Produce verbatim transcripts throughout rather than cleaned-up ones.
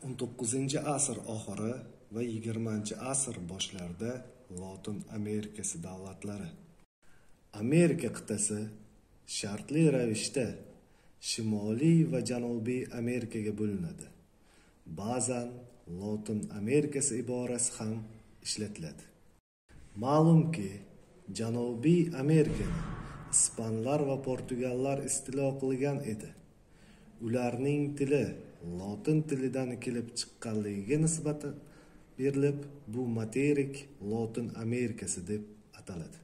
o'n to'qqizinchi asr oxiri va yigirmanchi asr boshlarida Lotin Amerikasi davlatlari. Amerika qit'asi shartli ravishda Shimoliy va Janubiy Amerikaga bo'linadi. Ba'zan Lotin Amerikasi iborasi ham ishlatiladi. Ma'lumki, Janubiy Amerikani ispanlar va portugallar istilo qilgan edi. Ularning tili Lotin tilidan kelib chiqqanligiga nisbatan berilib, bu materik Lotin Amerikasi deb ataladi.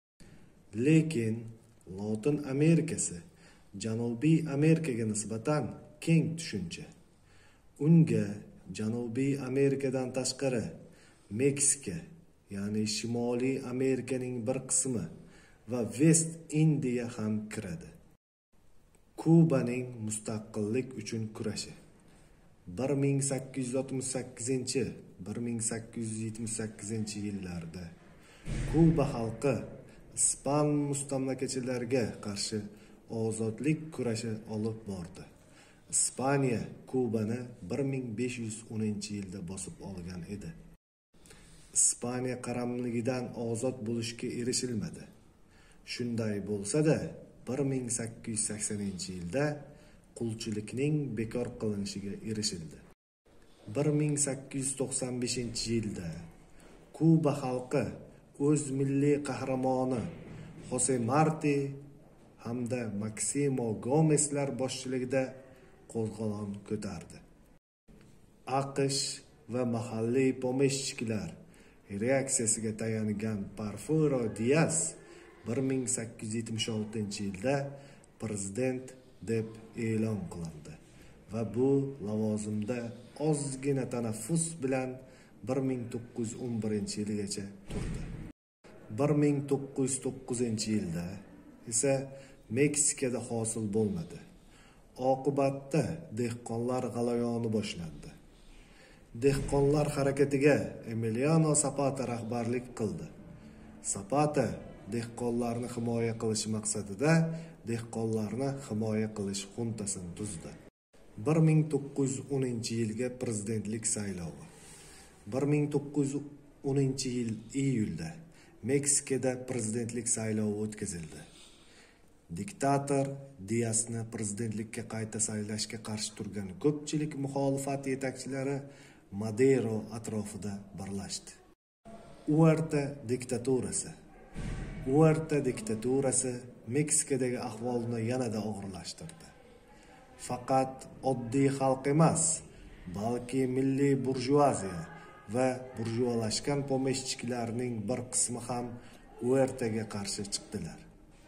Lekin Lotin Amerikasi Janubiy Amerikaga nisbatan keng tushuncha. Unga Janubiy Amerikadan tashqari Meksika, ya'ni Shimoliy Amerikaning bir qismi va West Indiya ham kiradi. Kubaning mustaqillik uchun kurashi bir ming sakkiz yuz oltmish sakkizinchi - bir ming sakkiz yuz yetmish sakkizinchi yillarda Kuba xalqi Ispan mustamlakachilariga qarshi ozodlik kurashi olib bordi. Ispaniya Kubani bir ming besh yuz o'ninchi yilda bosib olgan edi. Ispaniya qaramligidan ozod bo'lishga erishilmadi. Shunday bo'lsa-da, bir ming sakkiz yuz saksoninchi yilda qulchilikning bekor qilinishiga erishildi. bir ming sakkiz yuz to'qson beshinchi yilda Kuba xalqi o'z milliy qahramoni Jose Marti hamda Maximo Gomeslar boshchiligida qo'zg'olon ko'tardi. AQSh va mahalliy pomeshchiklar reaksiyasiga tayangan Porfirio Dias bir ming sakkiz yuz yetmish oltinchi yilda prezident deb e'lon qilindi va bu lavozimda ozgina tanaffus bilan bir ming to'qqiz yuz o'n birinchi yilgacha turdi. bir ming to'qqiz yuz to'qqizinchi yilda esa Meksikada hosil bo'lmadi. Oqibatda dehqonlar g'alayoni boshlandi. Dehqonlar harakatiga Emiliano Zapata rahbarlik qildi. Zapata dehqonlarni himoya qilish maqsadida dehqonlarni himoya qilish xuntasini tuzdi. bir ming to'qqiz yuz o'ninchi yilga prezidentlik saylovi. bir ming to'qqiz yuz o'ninchi yil iyulda Meksikada prezidentlik saylovi o'tkazildi. Diktator Diasni prezidentlikka qayta saylashga qarshi turgan ko'pchilik muxolifat yetakchilari Madero atrofida birlashdi. Huerta diktaturasi. Huerta diktaturasi Meksikadagi ahvolni yanada og'irlashtirdi. Faqat oddiy xalq emas, balki milliy burjuaziya va burjualashgan pomeshchiklarning bir qismi ham Huertaga qarshi chiqdilar.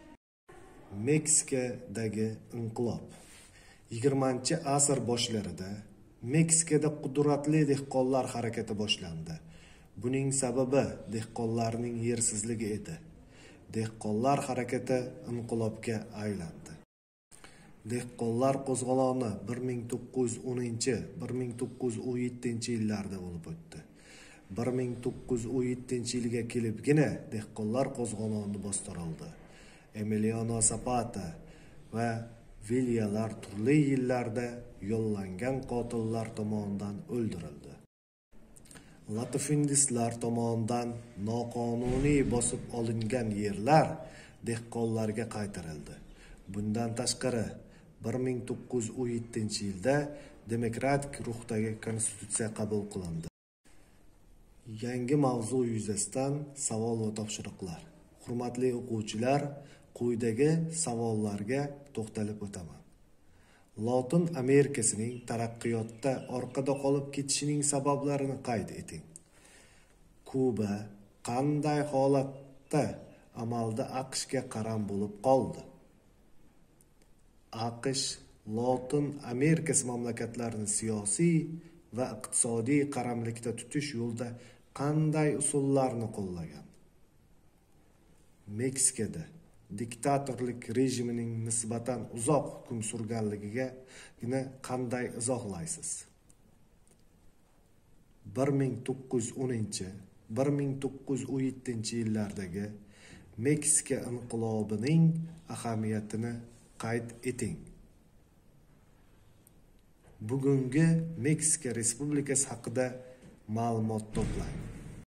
Meksikadagi inqilob. yigirmanchi asr boshlarida Meksikada qudratli dehqonlar harakati boshlandi. Buning sababi dehqonlarning yersizligi edi. Dehqonlar harakati inqilobga aylandi. Dehqonlar qo'zg'oloni bir ming to'qqiz yuz o'ninchi - bir ming to'qqiz yuz o'n yettinchi yillarda bo'lib o'tdi. bir ming to'qqiz yuz o'n yettinchi yilga kelibgina dehqonlar qo'zg'oloni bostirildi. Emiliano Zapata va Villalar turli yillarda yo'llangan qotillar tomonidan o'ldirildi. Latifindistlar tomonidan noqonuniy bosib olingan yerlar dehqonlarga qaytarildi. Bundan tashqari, bir ming to'qqiz yuz o'n yettinchi yilda demokratik ruhdagi konstitutsiya qabul qilindi. Yangi mavzu yuzasidan savol va topshiriqlar. Hurmatli o'quvchilar, quyidagi savollarga to'xtalib o'taman. Lotin Amerikasining taraqqiyotda orqada qolib ketishining sabablarini qayd eting. Kuba qanday holatda amalda AQShga qaram bo'lib qoldi? AQSh Lotin Amerikasi mamlakatlarini siyosiy va iqtisodiy qaramlikda tutish yo'lida qanday usullarni qo'llagan? Meksikada diktatorlik rejimining nisbatan uzoq hukm surganligiga qanday izohlaysiz? bir ming to'qqiz yuz o'ninchi - bir ming to'qqiz yuz o'n yettinchi yillardagi Meksika inqilobining ahamiyatini qayd eting. bugungi Meksika Respublikasi haqida ma'lumot to'plang.